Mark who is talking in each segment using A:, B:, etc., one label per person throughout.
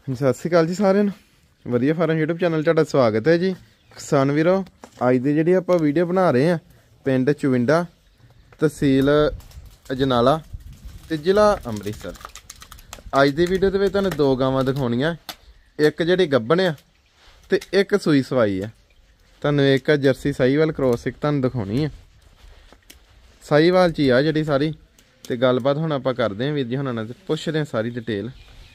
A: ਸਤਿ ਸ਼੍ਰੀ ਅਕਾਲ ਜੀ ਸਾਰਿਆਂ ਨੂੰ। ਵਧੀਆ ਫਾਰਮ YouTube ਚੈਨਲ ਤੁਹਾਡਾ ਸਵਾਗਤ ਹੈ ਜੀ। ਕਿਸਾਨ ਵੀਰੋ, ਅੱਜ ਦੀ ਜਿਹੜੀ ਆਪਾਂ ਵੀਡੀਓ ਬਣਾ ਰਹੇ ਆ ਪਿੰਡ ਚੁਵਿੰਡਾ, ਤਹਿਸੀਲ ਅਜਨਾਲਾ ਤੇ ਜ਼ਿਲ੍ਹਾ ਅੰਮ੍ਰਿਤਸਰ। ਅੱਜ ਦੀ ਵੀਡੀਓ ਦੇ ਵਿੱਚ ਤੁਹਾਨੂੰ ਦੋ ਗਾਵਾਂ ਦਿਖਾਉਣੀਆਂ, ਇੱਕ ਜਿਹੜੀ ਗੱਭਣ ਆ ਤੇ ਇੱਕ ਸੂਈ ਸਵਾਈ ਆ। ਤੁਹਾਨੂੰ ਇੱਕ ਜਰਸੀ ਸਾਹੀਵਾਲ ਕ੍ਰੋਸ ਇੱਕ ਤੁਹਾਨੂੰ ਦਿਖਾਉਣੀ ਆ। ਸਾਹੀਵਾਲ ਚ ਹੀ ਆ ਜਿਹੜੀ ਸਾਰੀ, ਤੇ ਗੱਲਬਾਤ ਹੁਣ ਆਪਾਂ ਕਰਦੇ ਹਾਂ ਵੀਰ ਜੀ ਹੁਣਾਂ ਨਾਲ, ਪੁੱਛਦੇ ਹਾਂ ਸਾਰੀ ਡਿਟੇਲ।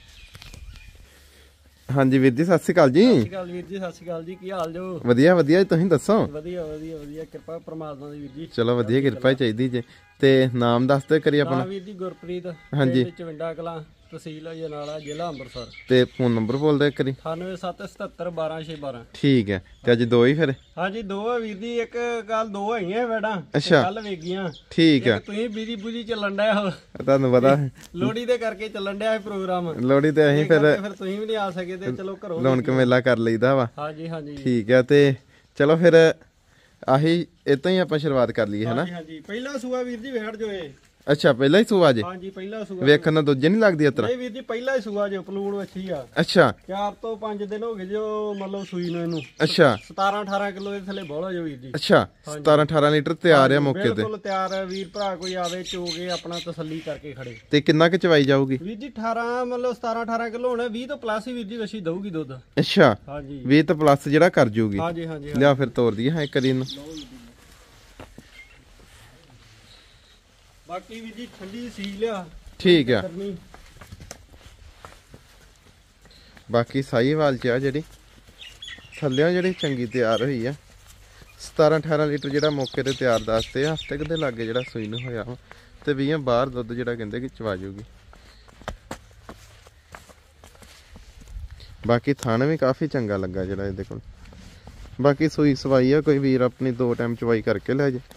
A: ਹਾਂਜੀ ਵੀਰ ਜੀ, ਸਤਿ ਸ਼੍ਰੀ ਅਕਾਲ ਜੀ।
B: ਸਤਿ ਸ਼੍ਰੀ ਅਕਾਲ ਵੀਰ ਜੀ, ਸਤਿ ਸ਼੍ਰੀ ਅਕਾਲ ਜੀ। ਕੀ ਹਾਲ ਜੋ?
A: ਵਧੀਆ ਵਧੀਆ, ਤੁਸੀਂ ਦੱਸੋ?
B: ਵਧੀਆ ਵਧੀਆ ਵਧੀਆ, ਕਿਰਪਾ ਪਰਮਾਤਮਾ ਦੀ ਵੀਰ ਜੀ।
A: ਚਲੋ ਵਧੀਆ, ਕਿਰਪਾ ਚਾਹੀਦੀ ਜੀ। ਤੇ ਨਾਮ ਦੱਸ ਦਿਓ ਕਰੀ ਆਪਣਾ।
B: ਵੀਰ ਜੀ ਗੁਰਪ੍ਰੀਤ,
A: ਹਾਂਜੀ,
B: ਚਵਿੰਡਾ ਕਲਾਂ, ਤਹਿਸੀਲ ਅਜਨਾਲਾ, ਜ਼ਿਲ੍ਹਾ ਅੰਮ੍ਰਿਤਸਰ।
A: ਤੇ ਫੋਨ ਨੰਬਰ ਬੋਲ ਦਿਓ ਕਰੀ।
B: 9777712612।
A: ਠੀਕ ਹੈ। ਤੇ ਅੱਜ ਦੋ ਹੀ ਫਿਰ?
B: ਹਾਂਜੀ ਦੋ ਆ ਵੀਰ ਜੀ, ਇੱਕ ਕੱਲ ਦੋ ਹੈਗੀਆਂ ਬੈਡਾਂ।
A: ਅੱਛਾ,
B: ਕੱਲ ਵੇਗੀਆਂ।
A: ਠੀਕ ਹੈ।
B: ਤੁਸੀਂ ਬੀਜੀ ਬੂਜੀ ਚੱਲਣ ਡਿਆ ਹੋ,
A: ਤੁਹਾਨੂੰ ਪਤਾ
B: ਲੋਹੜੀ ਦੇ ਕਰਕੇ ਚੱਲਣ ਡਿਆ ਇਹ ਪ੍ਰੋਗਰਾਮ।
A: ਲੋਹੜੀ ਤੇ ਅਸੀਂ ਫਿਰ
B: ਤੁਸੀਂ ਵੀ ਨਹੀਂ ਆ ਸਕੇ ਤੇ ਚਲੋ ਘਰੋਂ
A: ਰੌਣਕ ਮੇਲਾ ਕਰ ਲਈਦਾ ਵਾ।
B: ਹਾਂਜੀ ਹਾਂਜੀ,
A: ਠੀਕ ਹੈ। ਤੇ ਚਲੋ ਫਿਰ ਆਹੀ ਇਤੋਂ ਹੀ ਆਪਾਂ ਸ਼ੁਰੂਆਤ ਕਰ ਲਈਏ, ਹਨਾ?
B: ਹਾਂਜੀ, ਪਹਿਲਾ ਸੂਆ ਵੀਰ ਜੀ ਵੇੜ ਜੋ ਇਹ।
A: ਅੱਛਾ, ਪਹਿਲਾ ਹੀ ਸੂਆ ਜੇ?
B: ਹਾਂਜੀ ਪਹਿਲਾ ਸੂਆ।
A: ਵੇਖਣ ਨਾਲ ਦੂਜੇ ਨਹੀਂ ਲੱਗਦੀ ਉਤਰਾ?
B: ਨਹੀਂ ਵੀਰ ਜੀ ਪਹਿਲਾ ਹੀ ਸੂਆ ਜੋ, ਪਲੂਣ ਵੱਛੀ ਆ।
A: ਅੱਛਾ,
B: 4 ਤੋਂ 5 ਦਿਨ ਹੋ ਗਏ ਜੋ ਮਤਲਬ ਸੂਈ ਨੂੰ ਇਹਨੂੰ।
A: ਅੱਛਾ,
B: 17-18 ਕਿਲੋ ਦੇ ਥੱਲੇ ਬੋਲਾ ਜੋ ਵੀਰ ਜੀ।
A: ਅੱਛਾ, 17-18 ਲੀਟਰ ਤਿਆਰ ਆ ਮੌਕੇ ਤੇ?
B: ਬਿਲਕੁਲ ਤਿਆਰ ਹੈ ਵੀਰ ਭਰਾ, ਕੋਈ ਆਵੇ ਚੋਗੇ ਆਪਣਾ ਤਸੱਲੀ ਕਰਕੇ ਖੜੇ।
A: ਤੇ ਕਿੰਨਾ ਕੁ ਚਵਾਈ ਜਾਊਗੀ
B: ਵੀਰ ਜੀ? 18 ਮਤਲਬ 17-18 ਕਿਲੋ ਹੋਣਾ, 20 ਤੋਂ ਪਲੱਸ ਹੀ ਵੀਰ ਜੀ ਵੱਛੀ ਦਊਗੀ ਦੁੱਧ।
A: ਅੱਛਾ,
B: ਹਾਂਜੀ
A: 20 ਤੋਂ ਪਲੱਸ ਜਿਹੜਾ ਕਰ ਜੂਗੀ।
B: ਹਾਂਜੀ ਹਾਂਜੀ,
A: ਲਿਆ ਫਿਰ ਤੋਰ ਦਈਏ ਹਾਂ ਇੱਕ ਵਾਰੀ ਇਹਨੂੰ।
B: ਬਾਕੀ ਵੀਰ ਜੀ ਠੰਡੀ ਸੀ ਲਿਆ।
A: ਠੀਕ ਆ। ਬਾਕੀ ਸਾਹੀਵਾਲ ਚ ਆ ਜਿਹੜੀ ਥੱਲਿਆਂ ਜਿਹੜੀ ਚੰਗੀ ਤਿਆਰ ਹੋਈ ਆ। 17-18 ਲੀਟਰ ਜਿਹੜਾ ਮੌਕੇ ਤੇ ਤਿਆਰ ਦੱਸਦੇ ਆ, ਹਫ਼ਤੇ ਦੇ ਲਾਗੇ ਜਿਹੜਾ ਸੂਈ ਨੂੰ ਹੋਇਆ ਵਾ। ਤੇ 20 ਬਾਹਰ ਦੁੱਧ ਜਿਹੜਾ ਕਹਿੰਦੇ ਕਿ ਚਵਾ ਜੂਗੀ। ਬਾਕੀ ਥਣ ਵੀ ਕਾਫੀ ਚੰਗਾ ਲੱਗਾ ਜਿਹੜਾ ਇਹਦੇ ਕੋਲ। ਬਾਕੀ ਸੂਈ ਸਵਾਈ ਆ, ਕੋਈ ਵੀਰ ਆਪਣੀ 2 ਟਾਈਮ ਚਵਾਈ ਕਰਕੇ ਲੈ ਜੇ।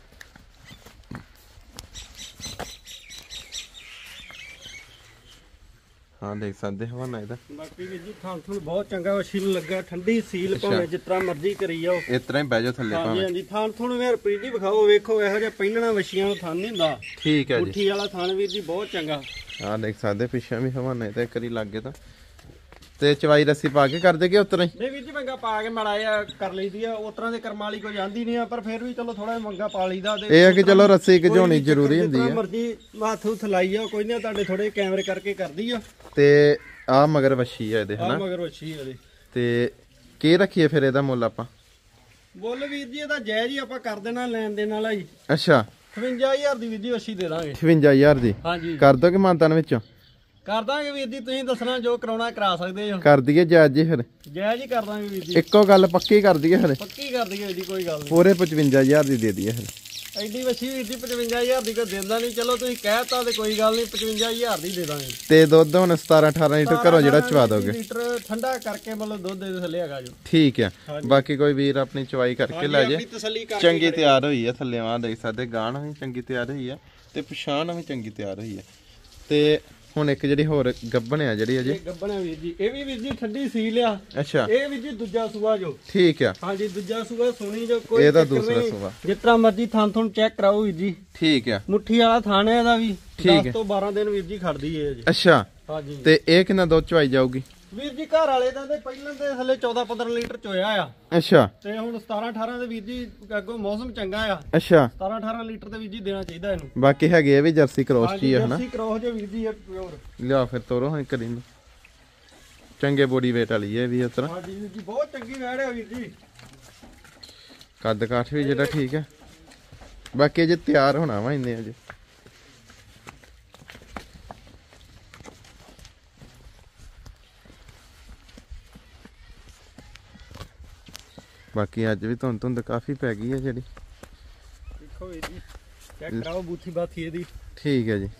A: ਹਾਂ ਦੇਖ ਸਕਦੇ ਹਵਾਨਾ ਇਹਦਾ। ਬਾਕੀ
B: ਵੀਰ ਜੀ ਥਾਂ ਥੂਣ ਬਹੁਤ ਚੰਗਾ ਵੱਛੀ ਨੂੰ ਲੱਗਾ, ਠੰਡੀ ਸੀਲ, ਭਾਵੇਂ ਜਿਸ ਤਰ੍ਹਾਂ ਮਰਜ਼ੀ ਕਰੀ ਜਾਓ।
A: ਇਸ ਤਰ੍ਹਾਂ ਹੀ ਬਹਿ ਜਾਓ ਥੱਲੇ ਭਾਵੇਂ।
B: ਹਾਂਜੀ ਥਾਂ ਥੂਣ ਵੀਰ ਪ੍ਰੀਤ ਜੀ ਵਿਖਾਓ, ਵੇਖੋ ਇਹੋ ਜਿਹਾ ਪਹਿਲਣਾ ਵੱਛੀਆਂ ਨੂੰ ਥਾਂ ਨਹੀਂ ਹੁੰਦਾ।
A: ਠੀਕ ਹੈ ਜੀ।
B: ਮੁੱਠੀ ਵਾਲਾ ਥਾਂ ਵੀਰ ਜੀ ਬਹੁਤ ਚੰਗਾ।
A: ਹਾਂ ਦੇਖ ਸਕਦੇ ਪਿੱਛੇ ਵੀ ਹਵਾਨਾ ਇਹਦਾ ਇੱਕ ਵਾਰੀ ਲੱਗੇ ਤਾਂ। ਤੇ ਚਵਾਈ ਰੱਸੀ ਪਾ ਕੇ ਕਰ ਦੇਗੇ ਉਤਰਾ ਹੀ? ਨਹੀਂ
B: ਵੀਰ ਜੀ ਮੰਗਾ ਪਾ ਕੇ ਮਾੜਾ ਜਿਹਾ ਕਰ ਲਈਦੀ ਆ, ਉਤਰਾਂ ਦੇ ਕਰਮਾਂ ਵਾਲੀ ਕੋਈ ਜਾਂਦੀ ਨਹੀਂ ਆ, ਪਰ ਫਿਰ ਵੀ ਚਲੋ ਥੋੜਾ ਮੰਗਾ ਪਾ ਲਈਦਾ।
A: ਇਹ ਆ ਕਿ ਚਲੋ ਰੱਸੀ ਘਿਚਾਉਣੀ ਜ਼ਰੂਰੀ ਹੁੰਦੀ ਆ।
B: ਮਰਜ਼ੀ ਹੱਥ ਹੁੱਥ ਲਾਈ ਆ, ਕੋਈ ਨਹੀਂ ਤੁਹਾਡੇ ਥੋੜੇ ਕੈਮਰੇ ਕਰਕੇ ਕਰਦੀ ਆ।
A: ਤੇ ਆ ਮਗਰ ਵੱਛੀ ਆ ਇਹਦੇ, ਹਨਾ?
B: ਮਗਰ ਵੱਛੀ ਇਹਦੇ।
A: ਤੇ ਕੀ ਰੱਖੀਏ ਫਿਰ ਇਹਦਾ ਮੁੱਲ ਆਪਾਂ?
B: ਮੁੱਲ ਵੀਰ ਜੀ ਇਹਦਾ ਜਾਇਜ਼ ਹੀ ਆਪਾਂ ਕਰ ਦੇਣਾ, ਲੈਣ ਦੇਣ ਵਾਲਾ ਜੀ।
A: ਅੱਛਾ,
B: 55000 ਦੀ ਵੀਰ ਜੀ ਵੱਛੀ ਦੇ ਦਾਂਗੇ।
A: 55000 ਦੀ?
B: ਹਾਂਜੀ
A: ਕਰ ਦੋਗੇ ਮਾਨਤਾਨ ਵਿੱਚੋਂ?
B: ਕਰ ਦਾਂਗੇ ਵੀਰ ਜੀ, ਤੁਸੀਂ ਦੱਸਣਾ ਜੋ ਕਰਾਉਣਾ ਕਰਾ ਸਕਦੇ ਹੋ।
A: ਕਰ ਦਈਏ ਜਾਇਜ਼ ਜੀ ਫਿਰ?
B: ਜਾਇਜ਼ ਹੀ ਕਰ ਦਾਂਗੇ ਵੀਰ ਜੀ।
A: ਇੱਕੋ ਗੱਲ ਪੱਕੀ ਕਰ ਦਈਏ ਫਿਰ?
B: ਪੱਕੀ ਕਰ ਦਈਏ ਜੀ, ਕੋਈ ਗੱਲ ਨਹੀਂ।
A: ਪੂਰੇ 55000 ਦੀ ਦੇ ਦਈਏ ਫਿਰ?
B: ਐਡੀ ਵੱਛੀ ਵੀਰ ਜੀ 55000 ਦੀ ਕੋਈ ਦਿੰਦਾ ਨਹੀਂ, ਚਲੋ ਤੁਸੀਂ ਕਹਿਤਾ ਤੇ ਕੋਈ ਗੱਲ ਨਹੀਂ, 55000 ਦੀ ਦੇ ਦਾਂਗੇ।
A: ਤੇ ਦੁੱਧ ਹੁਣ 17-18 ਲੀਟਰ ਘਰੋਂ ਜਿਹੜਾ ਚਵਾ ਦੋਗੇ?
B: ਲੀਟਰ ਠੰਡਾ ਕਰਕੇ ਮਤਲਬ ਦੁੱਧ ਦੇ ਥੱਲੇ ਹੈਗਾ ਜੋ।
A: ਠੀਕ ਹੈ। ਬਾਕੀ ਕੋਈ ਵੀਰ ਆਪਣੀ ਚਵਾਈ ਕਰਕੇ ਲੈ ਜੇ। ਚੰਗੀ ਤਿਆਰ ਹੋਈ ਆ ਥੱਲੇ, ਆ ਦੇਖ ਸਕਦੇ ਗਾਣ ਵੀ ਚੰਗੀ ਤਿਆਰ ਹੋਈ ਆ ਤੇ ਪਛਾਣ ਵੀ ਚੰਗੀ ਤਿਆਰ ਹੋਈ ਆ। ਤੇ ਹੁਣ ਇੱਕ ਜਿਹੜੀ ਹੋਰ ਗੱਭਣ ਆ ਜਿਹੜੀ ਅਜੇ?
B: ਗੱਭਣ ਆ ਵੀਰ ਜੀ, ਇਹ ਵੀ ਵੀਰ ਜੀ ਠੰਡੀ ਸੀ ਲਿਆ।
A: ਅੱਛਾ,
B: ਇਹ ਵੀਰ ਜੀ ਦੂਜਾ ਸੂਆ ਜੋ।
A: ਠੀਕ ਆ।
B: ਹਾਂਜੀ ਦੂਜਾ ਸੂਆ ਸੋਣੀ ਜੋ, ਕੋਈ
A: ਇਹਦਾ ਦੂਸਰਾ ਸੂਆ
B: ਜਿਸ ਤਰ੍ਹਾਂ ਮਰਜੀ ਥਾਂ ਥੁਣ ਚੈੱਕ ਕਰਾਓ ਵੀਰ ਜੀ। ਠੀਕ ਆ। ਮੁੱਠੀ ਵਾਲਾ ਥਾਂ ਹੈ ਇਹਦਾ ਵੀ। 10 ਤੋਂ 12 ਦਿਨ ਵੀਰ ਜੀ ਖੜਦੀ ਏ ਜੀ।
A: ਅੱਛਾ,
B: ਹਾਂਜੀ।
A: ਤੇ ਇਹ ਕਿੰਨਾ ਦੁੱਧ ਚਵਾਈ ਜਾਊਗੀ
B: ਵੀਰ ਜੀ? ਘਰ ਵਾਲੇ ਦਾ ਤੇ ਪਹਿਲਾਂ ਦੇ ਥੱਲੇ 14-15 ਲੀਟਰ ਚੋਇਆ ਆ।
A: ਅੱਛਾ, ਤੇ
B: ਹੁਣ 17-18 ਦੇ ਵੀਰ ਜੀ ਅੱਗੋਂ ਮੌਸਮ ਚੰਗਾ ਆ।
A: ਅੱਛਾ,
B: 17-18 ਲੀਟਰ ਤੇ ਵੀਰ ਜੀ ਦੇਣਾ ਚਾਹੀਦਾ ਇਹਨੂੰ।
A: ਬਾਕੀ ਹੈਗੇ ਇਹ ਵੀ ਜਰਸੀ ਕ੍ਰੋਸ ਚ ਹੀ ਆ, ਹਨਾ?
B: ਜਰਸੀ ਕ੍ਰੋਸ ਜੋ ਵੀਰ ਜੀ ਪਿਓਰ।
A: ਲਿਆ ਫਿਰ ਤੋਰੋ ਹਾਂ ਕਰੀ ਨੂੰ। ਚੰਗੇ ਬੋਡੀ ਵੇਟ ਵਾਲੀ ਹੈ ਵੀ ਉਤਰਾ।
B: ਹਾਂਜੀ ਵੀਰ ਜੀ ਬਹੁਤ ਚੰਗੀ ਵੈੜ ਹੈ ਵੀਰ ਜੀ।
A: ਕੱਦ ਕਾਠ ਵੀ ਜਿਹੜਾ ਠੀਕ ਹੈ। ਬਾਕੀ ਜੇ ਤਿਆਰ ਹੋਣਾ ਵਾ ਇੰਨੇ ਅਜੇ। ਬਾਕੀ ਅੱਜ ਵੀ ਧੁੰਦ ਕਾਫੀ ਪੈ ਗਈ ਹੈ ਜਿਹੜੀ।
B: ਦੇਖੋ ਵੀਰ ਜੀ ਚੈੱਕ ਕਰਾਓ ਬੂਥੀ ਬਾਥੀ ਇਹਦੀ।
A: ਠੀਕ ਹੈ ਜੀ।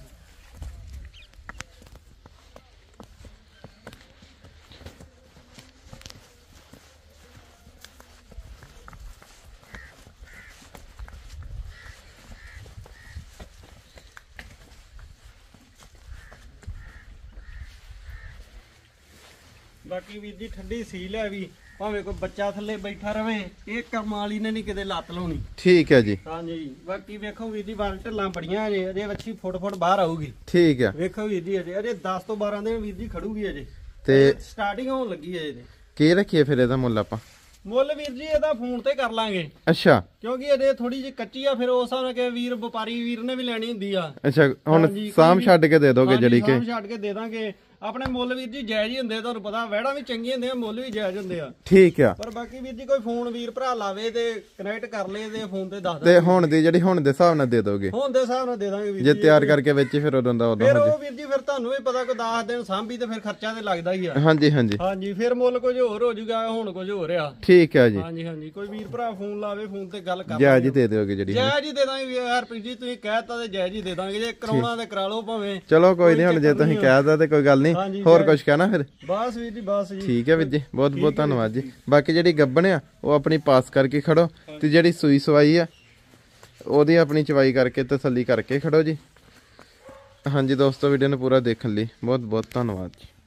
B: ਬਾਕੀ ਵੀਰ ਜੀ ਠੰਡੀ ਸੀਲ ਹੈ ਵੀ, ਭਾਵੇਂ ਕੋਈ ਬੱਚਾ ਥੱਲੇ ਬੈਠਾ ਰਵੇ, ਇਹ ਕਰਮਾਂ ਵਾਲੀ ਨੇ ਨਹੀਂ ਕਿਤੇ ਲੱਤ ਲਾਉਣੀ।
A: ਠੀਕ ਹੈ ਜੀ।
B: ਹਾਂਜੀ ਬਾਕੀ ਵੇਖੋ ਵੀਰ ਜੀ ਵਾਲ ਢੱਲਾਂ ਬੜੀਆਂ ਅਜੇ, ਅਜੇ ਵੱਛੀ ਫੁੱਟ ਬਾਹਰ ਆਊਗੀ।
A: ਠੀਕ ਹੈ।
B: ਵੇਖੋ ਵੀਰ ਜੀ ਅਜੇ 10 ਤੋਂ 12 ਦਿਨ ਵੀਰ ਜੀ ਖੜੂਗੀ ਅਜੇ।
A: ਤੇ
B: ਸਟਾਰਟਿੰਗ ਹੋਣ ਲੱਗੀ ਹੈ ਇਹਦੀ।
A: ਕੀ ਰੱਖੀਏ ਫਿਰ ਇਹਦਾ ਮੁੱਲ ਆਪਾਂ?
B: ਮੁੱਲ ਵੀਰ ਜੀ ਇਹਦਾ ਫੋਨ ਤੇ ਕਰ ਲਾਂਗੇ।
A: ਅੱਛਾ, ਕਿਉਂਕਿ
B: ਇਹਦੇ ਥੋੜੀ ਜਿਹੀ ਕੱਚੀ ਆ, ਫਿਰ ਉਸ ਹਿਸਾਬ ਨਾਲ ਕਿ ਵੀਰ ਵਪਾਰੀ ਵੀਰ ਨੇ ਵੀ ਲੈਣੀ ਹੁੰਦੀ ਆ।
A: ਅੱਛਾ, ਹੁਣ ਸਾਮ ਛੱਡ ਕੇ ਦੇ ਦੋਗੇ ਜਿਹੜੀ ਕਿ?
B: ਸਾਮ ਛੱਡ ਕੇ ਦੇ ਦਾਂਗੇ। ਆਪਣੇ ਮੁੱਲ ਵੀਰ ਜੀ ਜਾਇਜ਼ ਹੀ ਹੁੰਦੇ, ਤੁਹਾਨੂੰ ਪਤਾ ਵਹਿੜਾਂ ਵੀ ਚੰਗੀਆਂ ਹੁੰਦੀਆਂ, ਮੁੱਲ ਵੀ ਜਾਇਜ਼ ਹੁੰਦੇ ਆ।
A: ਠੀਕ ਆ।
B: ਪਰ ਬਾਕੀ ਵੀਰ ਜੀ ਕੋਈ ਫੋਨ ਵੀਰ ਭਰਾ ਲਾਵੇ ਤੇ ਕਨੈਕਟ ਕਰ ਲਏ ਤੇ ਫੋਨ ਤੇ ਦੱਸ
A: ਤੇ ਹੁਣ ਦੀ ਜਿਹੜੀ ਹੁਣ ਦੇ ਹਿਸਾਬ ਨਾਲ ਦੇ ਦੋਗੇ?
B: ਹੁਣ ਦੇ ਹਿਸਾਬ ਨਾਲ ਦੇ ਦਾਂਗੇ ਵੀਰ
A: ਜੀ। ਜੇ ਤਿਆਰ ਕਰਕੇ ਵਿੱਚ ਫਿਰ ਉਦੋਂ ਦਾ ਉਦੋਂ
B: ਫਿਰ ਉਹ ਵੀਰ ਜੀ ਫਿਰ ਤੁਹਾਨੂੰ ਵੀ ਪਤਾ ਕੋਈ 10 ਦਿਨ ਸਾਂਭੀ ਤੇ ਫਿਰ ਖਰਚਾ ਤੇ ਲੱਗਦਾ ਹੀ ਆ।
A: ਹਾਂਜੀ ਹਾਂਜੀ
B: ਹਾਂਜੀ, ਫਿਰ ਮੁੱਲ ਕੁਝ ਹੋਰ ਹੋ ਜਾਊਗਾ, ਹੁਣ ਕੁਝ ਹੋ ਰਿਹਾ।
A: ਠੀਕ ਆ ਜੀ।
B: ਹਾਂਜੀ ਹਾਂਜੀ, ਕੋਈ ਵੀਰ ਭਰਾ ਫੋਨ ਲਾਵੇ, ਫੋਨ ਤੇ ਗੱਲ ਕਰ
A: ਜਾਇਜ਼ ਹੀ ਦੇ ਦਿਓਗੇ ਜਿਹੜੀ?
B: ਜਾਇਜ਼ ਹੀ ਦੇ ਦਾਂਗੇ ਯਾਰ ਜੀ, ਤੁਸੀਂ ਕਹਿਤਾ ਤੇ ਜਾਇਜ਼ ਹੀ ਦੇ ਦਾਂਗੇ। ਜੇ ਕਰਾਉਣਾ ਤੇ ਕਰਾ ਲਓ ਭਾਵੇਂ।
A: ਚਲੋ ਕੋਈ ਨਹੀਂ, ਹੁਣ ਜੇ ਤੁਸੀਂ ਕਹਿਤਾ ਤੇ ਕੋਈ ਗੱਲ ਨਹੀਂ। ਹੋਰ ਕੁਝ ਕਹਿਣਾ ਫਿਰ?
B: ਬਸ ਵੀਰ ਜੀ, ਬਸ ਜੀ।
A: ਠੀਕ ਹੈ ਵੀਰ ਜੀ, ਬਹੁਤ ਬਹੁਤ ਧੰਨਵਾਦ ਜੀ। ਬਾਕੀ ਜਿਹੜੀ ਗੱਬਣ ਆ ਉਹ ਆਪਣੀ ਪਾਸ ਕਰਕੇ ਖੜੋ, ਤੇ ਜਿਹੜੀ ਸੂਈ ਸਵਾਈ ਆ ਉਹਦੀ ਆਪਣੀ ਚਵਾਈ ਕਰਕੇ ਤਸੱਲੀ ਕਰਕੇ ਖੜੋ ਜੀ। ਹਾਂਜੀ ਦੋਸਤੋ, ਵੀਡੀਓ ਨੂੰ ਪੂਰਾ ਦੇਖਣ ਲਈ ਬਹੁਤ ਬਹੁਤ ਧੰਨਵਾਦ ਜੀ।